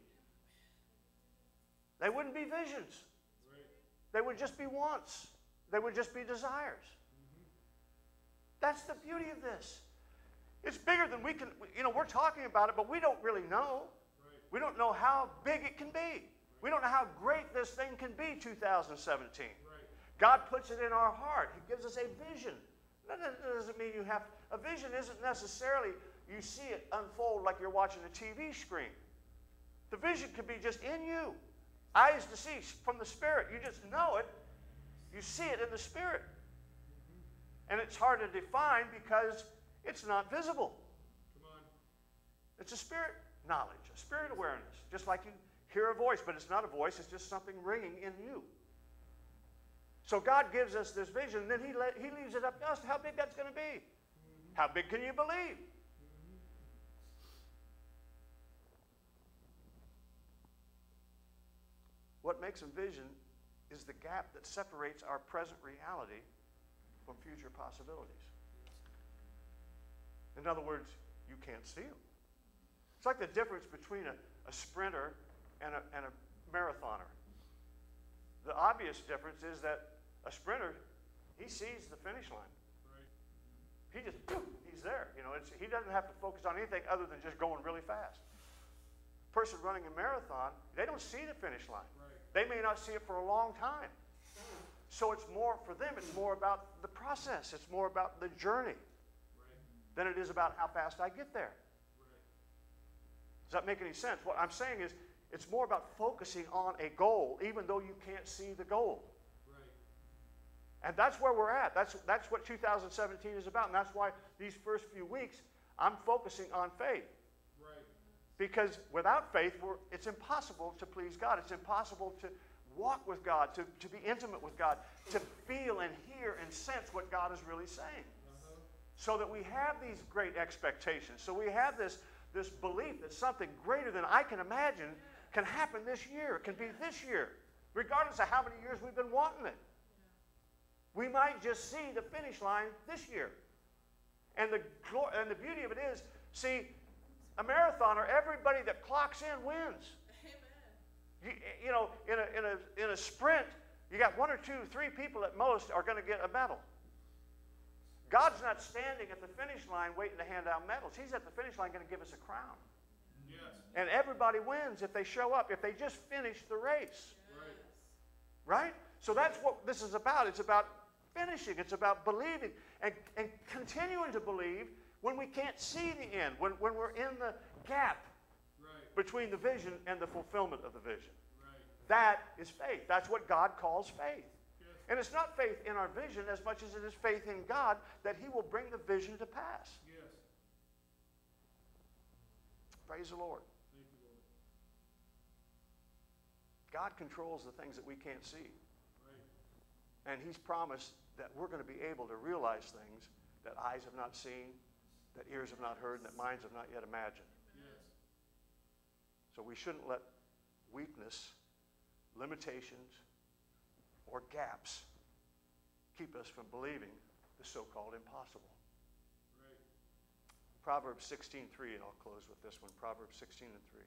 they wouldn't be visions. Right. They would just be wants. They would just be desires. Mm-hmm. That's the beauty of this. It's bigger than we can, you know, we're talking about it, but we don't really know. Right. We don't know how big it can be. We don't know how great this thing can be, two thousand seventeen. Right. God puts it in our heart. He gives us a vision. That doesn't mean you have, a vision isn't necessarily you see it unfold like you're watching a T V screen. The vision could be just in you. Eyes to see from the Spirit. You just know it. You see it in the Spirit. And it's hard to define because it's not visible. Come on. It's a spirit knowledge, a spirit awareness. Just like you hear a voice, but it's not a voice, it's just something ringing in you. So God gives us this vision, and then he, let, he leaves it up to us how big that's going to be. Mm-hmm. How big can you believe? Mm-hmm. What makes a vision is the gap that separates our present reality from future possibilities. In other words, you can't see them. It's like the difference between a, a sprinter and a, and a marathoner. The obvious difference is that a sprinter, he sees the finish line. Right. He just, he's there. You know, it's, he doesn't have to focus on anything other than just going really fast. Person running a marathon, they don't see the finish line. Right. They may not see it for a long time. So it's more, for them, it's more about the process. It's more about the journey Right. than it is about how fast I get there. Right. Does that make any sense? What I'm saying is, it's more about focusing on a goal, even though you can't see the goal. Right. And that's where we're at. That's, that's what two thousand seventeen is about. And that's why these first few weeks, I'm focusing on faith. Right. Because without faith, we're, it's impossible to please God. It's impossible to walk with God, to, to be intimate with God, to feel and hear and sense what God is really saying. Uh-huh. So that we have these great expectations. So we have this, this belief that something greater than I can imagine can happen this year. It can be this year, regardless of how many years we've been wanting it. We might just see the finish line this year. And the, and the beauty of it is, see, a marathoner, everybody that clocks in wins. You, you know, in a, in, a, in a sprint, you got one or two, three people at most are going to get a medal. God's not standing at the finish line waiting to hand out medals. He's at the finish line going to give us a crown. Yes. And everybody wins if they show up, if they just finish the race. Right. Right? So that's what this is about. It's about finishing. It's about believing and, and continuing to believe when we can't see the end, when, when we're in the gap Right. between the vision and the fulfillment of the vision. Right. That is faith. That's what God calls faith. Yes. And it's not faith in our vision as much as it is faith in God that He will bring the vision to pass. Yes. Praise the Lord. Thank you, Lord. God controls the things that we can't see. Right. And He's promised that we're going to be able to realize things that eyes have not seen, that ears have not heard, and that minds have not yet imagined. Yes. So we shouldn't let weakness, limitations, or gaps keep us from believing the so-called impossible. Right. Proverbs sixteen three, and I'll close with this one. Proverbs sixteen and three.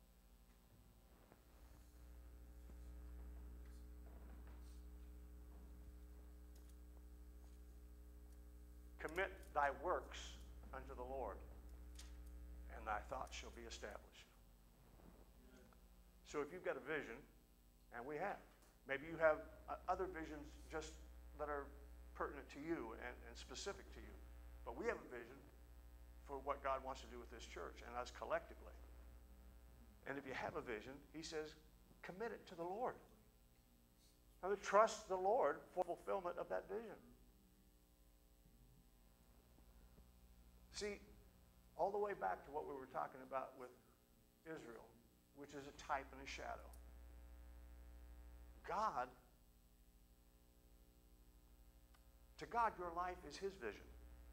Commit thy works unto the Lord, and thy thoughts shall be established. So if you've got a vision, and we have, maybe you have uh, other visions just that are pertinent to you and, and specific to you, but we have a vision for what God wants to do with this church and us collectively. And if you have a vision, He says, commit it to the Lord. Now, trust the Lord for fulfillment of that vision. See, all the way back to what we were talking about with Israel, which is a type and a shadow. God, to God, your life is His vision.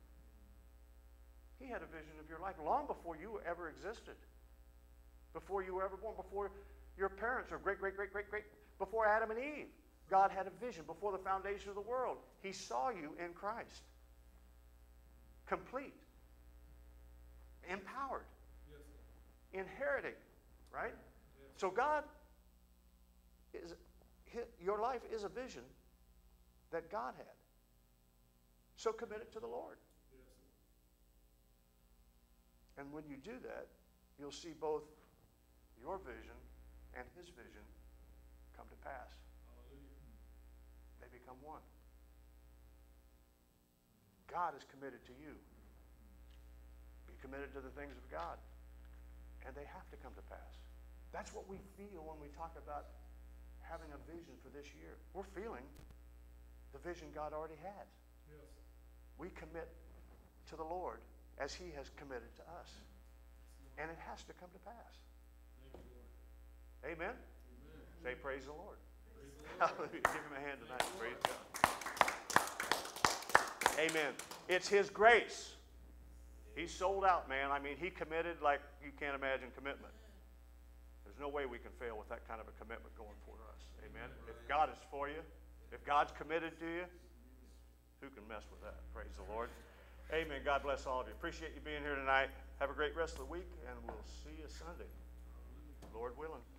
He had a vision of your life long before you ever existed, before you were ever born, before your parents or great, great, great, great, great, before Adam and Eve. God had a vision before the foundation of the world. He saw you in Christ, complete, empowered, Yes. inheriting, right? Yes. So God is, your life is a vision that God had. So commit it to the Lord. Yes. And when you do that, you'll see both your vision and His vision come to pass. Hallelujah. They become one. God is committed to you. Be committed to the things of God. And they have to come to pass. That's what we feel when we talk about having a vision for this year. We're feeling the vision God already has. Yes. We commit to the Lord as He has committed to us. And it has to come to pass. Thank you, Lord. Amen? Amen. Say praise the Lord. Praise the Lord. Hallelujah. Give him a hand tonight. Praise God. Amen. It's his grace. He sold out, man. I mean, he committed like you can't imagine commitment. There's no way we can fail with that kind of a commitment going for us. Amen. If God is for you, if God's committed to you, who can mess with that? Praise the Lord. Amen. God bless all of you. Appreciate you being here tonight. Have a great rest of the week, and we'll see you Sunday, Lord willing.